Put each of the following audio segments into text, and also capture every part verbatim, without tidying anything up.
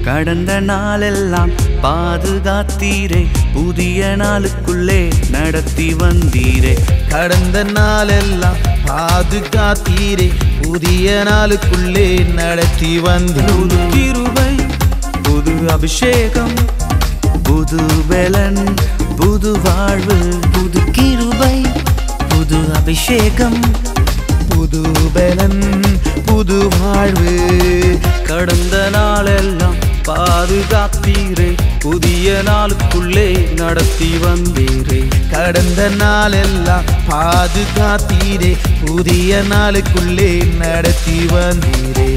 கடந்த நாளெல்லாம் பாதுகாத்தீரே புதிய நாளுக்குள்ளே நடத்தி வந்தீரே கடந்த நாளெல்லாம் பாதுகாத்தீரே புதிய நாளுக்குள்ளே நடத்தி வந்தீரே புது கிருபை புது அபிஷேகம் புது பலன் புது வாழ்வு புது கிருபை புது அபிஷேகம் புது பலன் புது வாழ்வு கடந்த நாளெல்லாம் பாதுகாத்தீரே புதிய நாளுக்குள்ளே நடத்தி வந்தீரே கடந்த நாளெல்லாம் பாதுகாத்தீரே புதிய நாளுக்குள்ளே நடத்தி வந்தீரே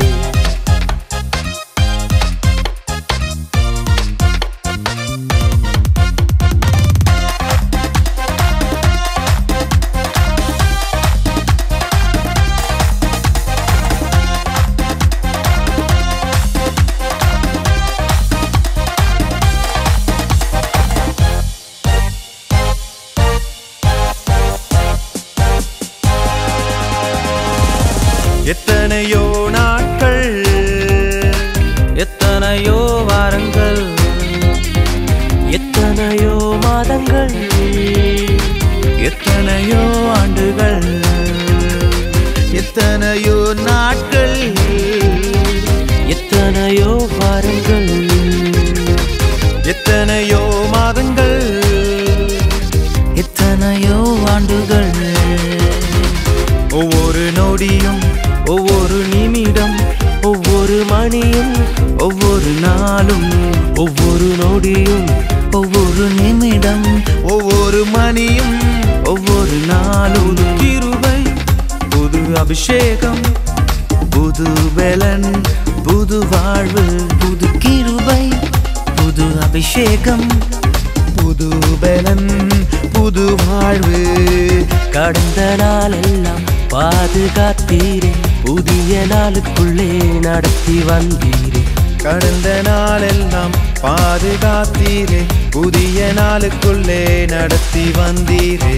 எத்தனையோ நாட்கள் எத்தனையோ வாரங்கள் எத்தனையோ மாதங்கள் எத்தனையோ ஆண்டுகள் எத்தனையோ நாட்கள் எத்தனையோ வாரங்கள் எத்தனையோ மாதங்கள் எத்தனையோ ஆண்டுகள் ஒவ்வொரு நொடியும் ஒவ்வொரு நிமிடம் ஒவ்வொரு மணியும் ஒவ்வொரு நாளும் ஒவ்வொரு நொடியும் ஒவ்வொரு நிமிடம் ஒவ்வொரு மணியும் ஒவ்வொரு நாளும் கிருபை புது அபிஷேகம் புது பலன் புது வாழ்வு புது கிருபை புது அபிஷேகம் புது பலன் புது வாழ்வு கடந்த நாளெல்லாம் பாதுகாத்தீரே புதிய நாளுக்குள்ளே நடத்தி வந்தீரே கடந்த நாளெல்லாம் பாதுகாத்தீரே புதிய நாளுக்குள்ளே நடத்தி வந்தீரே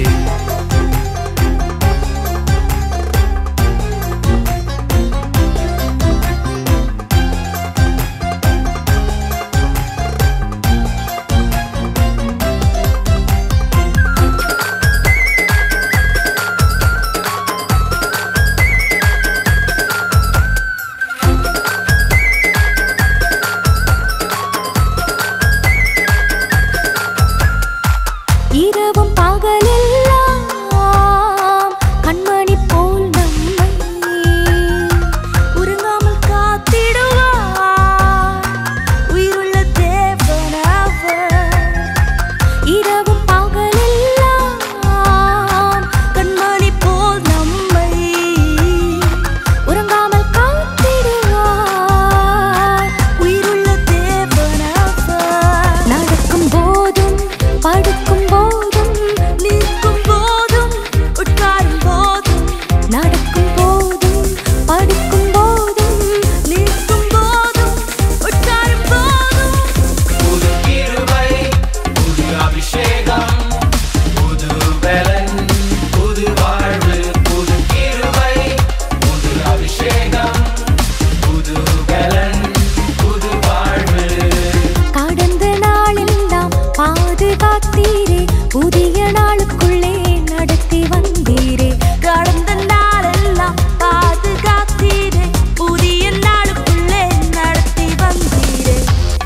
இரவும் பகலெல்லாம் கண்மணி போல் நம்மை உறங்காமல் காத்திடுவார் உயிருள்ள தேவனவர். இரவும் பகலெல்லாம் கண்மணி போல் நம்மை உறங்காமல் காத்திடுவார் உயிருள்ள தேவனவர். நடக்கும் போதும் படுக்கும் போதும் நிற்கும் போதும் உட்காரும் போதும் நடக்கும் போதும் படுக்கும் போதும் நிற்கும் போதும் உட்காரும் போதும் புது கிருபை புது அபிஷேகம் புது பலன் புது வாழ்வு புது கிருபை புது அபிஷேகம் புது பலன் புது வாழ்வு கடந்த நாளெல்லாம் பாதுகாத்தீரே புதிய நாளுக்குள்ளே நடத்தி வந்தீரே கடந்த நாளெல்லாம் பாதுகாத்தீரே புதிய நாளுக்குள்ளே நடத்தி வந்தீரே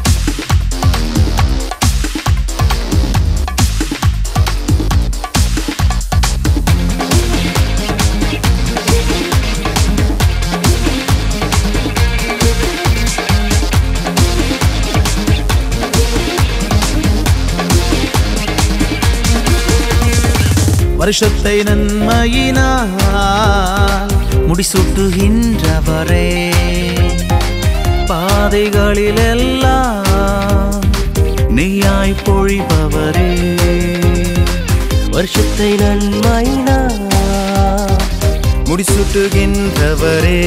வருஷத்தை நன்மையினால் முடிசூட்டுகின்றவரே பாதைகளிலெல்லாம் நெய்யாய் பொழிபவரே வருஷத்தை நன்மையினால் முடிசூட்டுகின்றவரே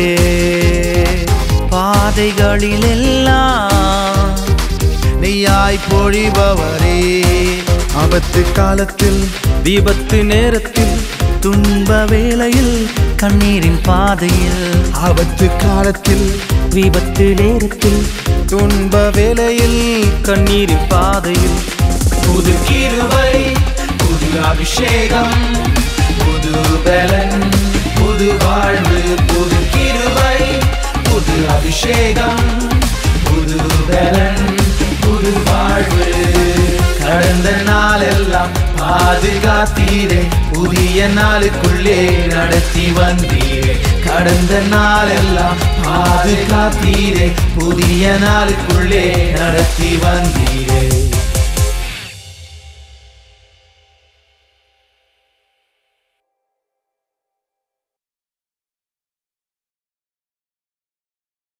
பாதைகளிலெல்லாம் நெய்யாய் பொழிபவரே ஆபத்து காலத்தில் விபத்து நேரத்தில் துன்ப வேளையில் கண்ணீரின் பாதையில் ஆபத்து காலத்தில் விபத்து நேரத்தில் துன்ப வேளையில் கண்ணீரின் பாதையில் புது கிருபை புது அபிஷேகம் புது பலன் புது வாழ்வு புது கிருபை புது அபிஷேகம் புது பலன் புது வாழ்வு கடந்த நாளெல்லாம் பாதுகாத்தீரே புதிய நாளுக்குள்ளே நடத்தி வந்தீரே கடந்த நாளெல்லாம் பாதுகாத்தீரே புதிய நாளுக்குள்ளே நடத்தி வந்தீரே